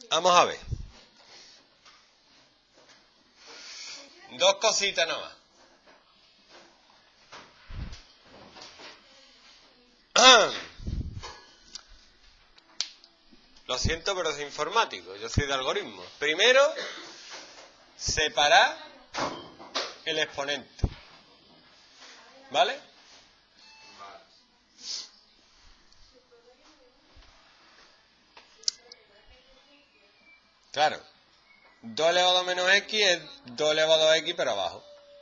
Vamos a ver. Dos cositas nada más. Lo siento, pero soy informático. Yo soy de algoritmos. Primero, separar el exponente. ¿Vale? Claro. 2 elevado a menos x es 2 elevado a x, pero abajo.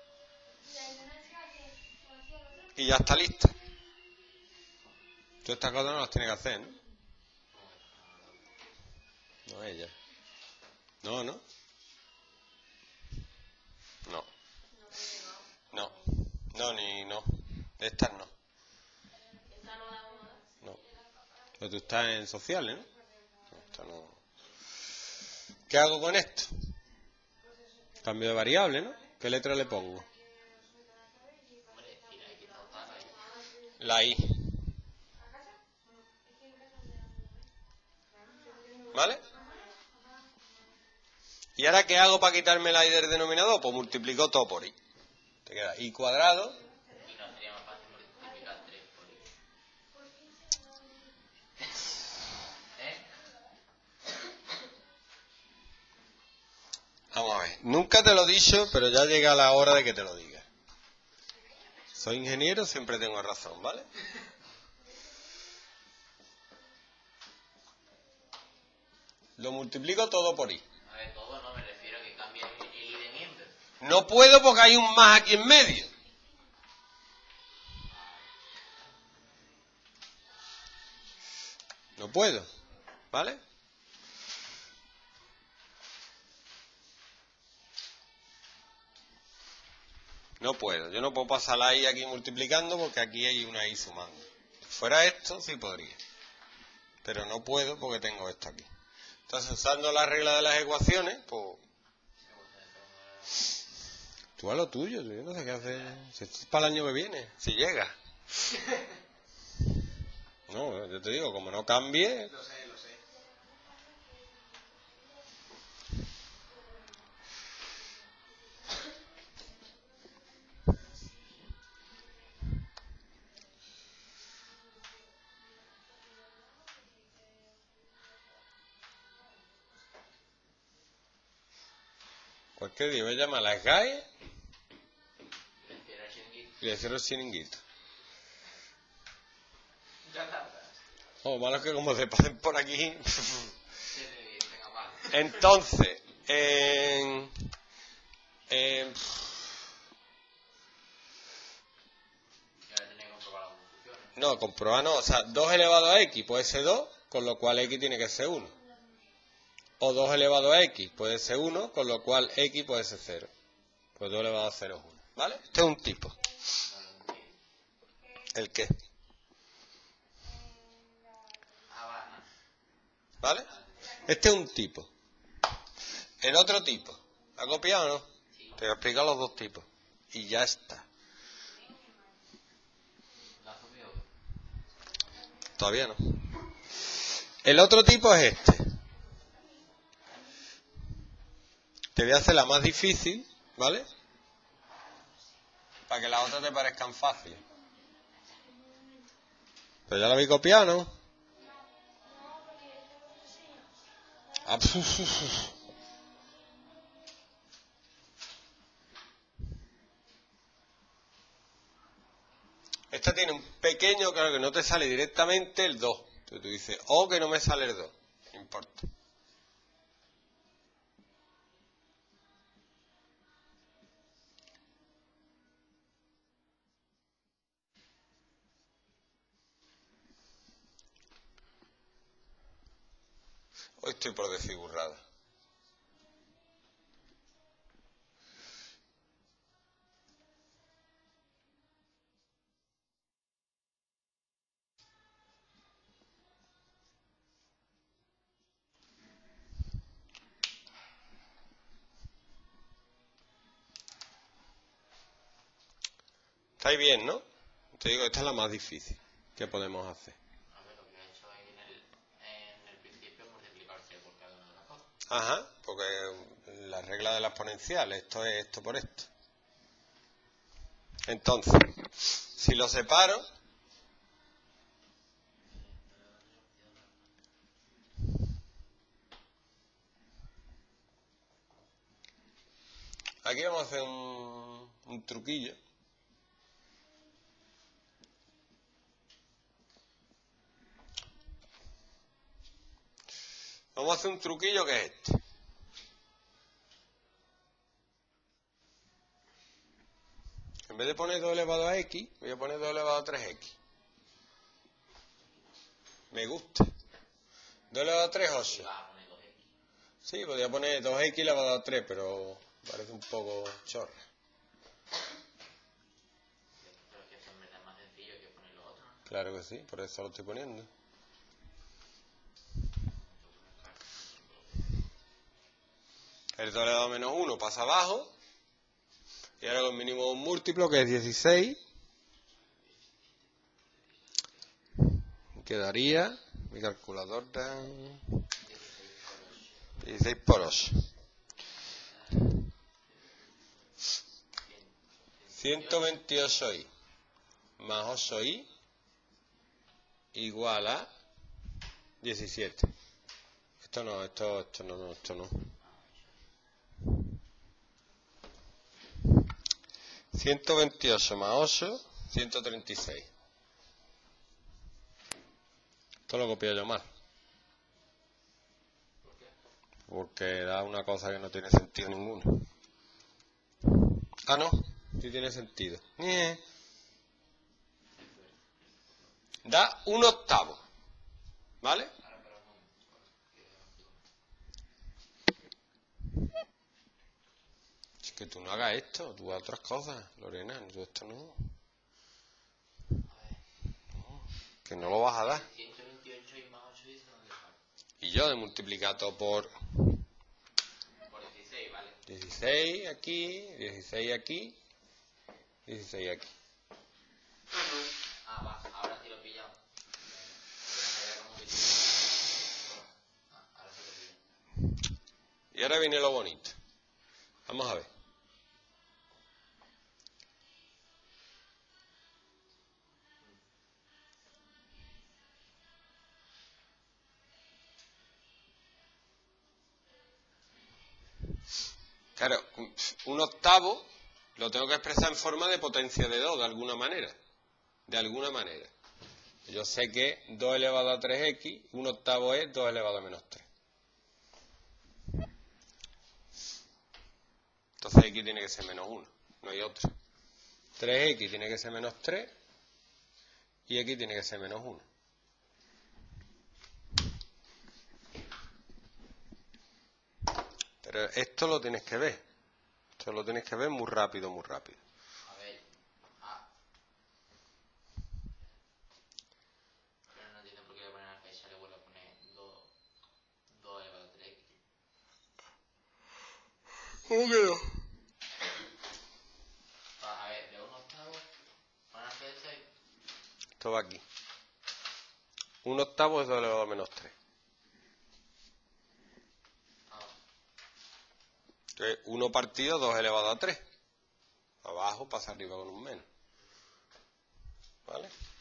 Y ya está listo. Tú estas cosas no las tienes que hacer, ¿no? No ella. No, ¿no? No. No. No, ni no. Estas no. No. Pero tú estás en sociales, ¿no? No, esta no. ¿Qué hago con esto? Cambio de variable, ¿no? ¿Qué letra le pongo? La I. ¿Vale? ¿Y ahora qué hago para quitarme la I del denominador? Pues multiplico todo por I. Te queda I cuadrado. Y no sería más fácil multiplicar 3 por I. Vamos a ver. Nunca te lo he dicho, pero ya llega la hora de que te lo diga. Soy ingeniero, siempre tengo razón, ¿vale? Lo multiplico todo por I. A ver, todo no me refiero a que cambie el I de miembro. No puedo porque hay un más aquí en medio. No puedo, ¿vale? No puedo. Yo no puedo pasar la I aquí multiplicando porque aquí hay una I sumando. Si fuera esto, sí podría. Pero no puedo porque tengo esto aquí. Entonces, usando la regla de las ecuaciones, pues... Tú a lo tuyo, yo no sé qué hacer. Si esto es para el año que viene, si llega. No, yo te digo, como no cambie... Lo sé. Cualquier día me llama a las GAE Prefiero el chiringuito. y le cierro el chiringuito. Ya tardas. Oh, malo que como se pasen por aquí... Venga, mal. Entonces, Y ahora tenéis que comprobar cómo funciona. no, comprobar no. O sea, 2 elevado a x puede ser 2, con lo cual x tiene que ser 1. O 2 elevado a x puede ser 1, con lo cual x puede ser 0. Pues 2 elevado a 0 es 1. ¿Vale? Este es un tipo. ¿El qué? ¿Vale? Este es un tipo. El otro tipo. ¿Ha copiado o no? Te voy a explicar los dos tipos. Y ya está. Todavía no. El otro tipo es este. Te voy a hacer la más difícil, ¿vale? Para que las otras te parezcan fáciles. Pero ya lo habéis copiado, ¿no? Ah, esta tiene un pequeño, claro que no te sale directamente el 2. Entonces tú dices, oh, que no me sale el 2. No importa. Hoy estoy por decir burrada. ¿Estáis bien, no? Te digo, esta es la más difícil que podemos hacer. A ver, lo que he hecho ahí en el principio es multiplicar 3 por cada una de las cosas. Ajá, porque la regla de la exponencial, esto es esto por esto. Entonces, si lo separo, aquí vamos a hacer un truquillo. Vamos a hacer un truquillo que es este. En vez de poner 2 elevado a x, voy a poner 2 elevado a 3x. Me gusta. 2 elevado a 3, 8. Vas a poner 2x. Sí, podría poner 2x elevado a 3, pero parece un poco chorra. Pero es que esto en verdad es más sencillo que poner lo otro, ¿no? Claro que sí, por eso lo estoy poniendo. El 2 elevado a menos 1 pasa abajo. Y ahora con mínimo un múltiplo que es 16. Quedaría mi calculadora 16 por 8. 128i más 8i igual a 17. Esto no. 128 más 8, 136. Esto lo copio yo mal. Porque da una cosa que no tiene sentido ninguno. Ah, no, sí tiene sentido. Da 1/8. ¿Vale? Es que tú no hagas esto, tú hagas otras cosas, Lorena, tú esto no. Que no lo vas a dar. 128 y más 8 dice dónde sale. Y yo de multiplicar todo por Por 16, ¿vale? 16 aquí, 16 aquí, 16 aquí. Ah, va, ahora sí lo he pillado. Ahora sí lo he pillado. Y ahora viene lo bonito. Vamos a ver. Claro, 1/8 lo tengo que expresar en forma de potencia de 2, de alguna manera. De alguna manera. Yo sé que 2 elevado a 3x, 1/8 es 2 elevado a menos 3. Entonces x tiene que ser menos 1, no hay otro. 3x tiene que ser menos 3 y x tiene que ser menos 1. Pero esto lo tienes que ver. Esto lo tienes que ver muy rápido, muy rápido. A ver. Ah. Pero no entiendo por qué le ponen a la fecha, le vuelvo a poner 2 elevado a 3. ¿Cómo quedó? A ver, de 1/8, poner la fecha y... Esto va aquí. 1/8 es 2 elevado a menos 3. Entonces, 1 partido 2 elevado a 3. Abajo pasa arriba con un menos. ¿Vale?